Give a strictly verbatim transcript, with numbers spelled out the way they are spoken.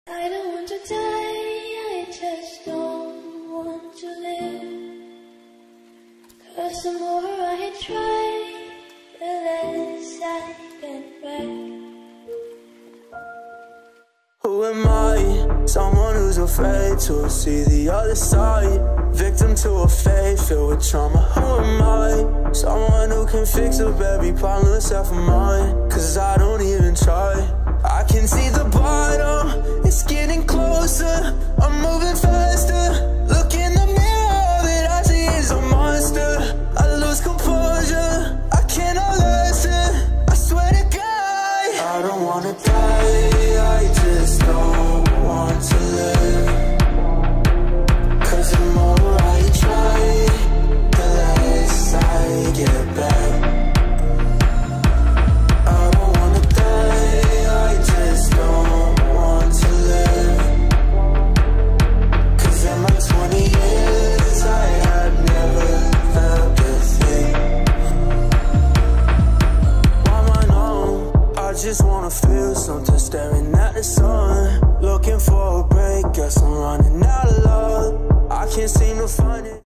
I don't want to die, I just don't want to live. Cause the more I try, the less I get back. Who am I? Someone who's afraid to see the other side. Victim to a fate filled with trauma. Who am I? Someone who can fix up every problem except for mine. Cause I don't even try. I can see the bottom, it's getting closer. I'm moving faster. Look in the mirror, all that I see is a monster. I lose composure, I cannot listen. I swear to God, I don't wanna die, I just don't want to live. Cause the more I try, the less I get back. I don't wanna die, I just don't want to live. Cause in my twenty years I had never felt this thing. Why am I numb? I just wanna feel something, staring at the sun. Looking for a break, guess I'm running out of love. I can't seem to find it.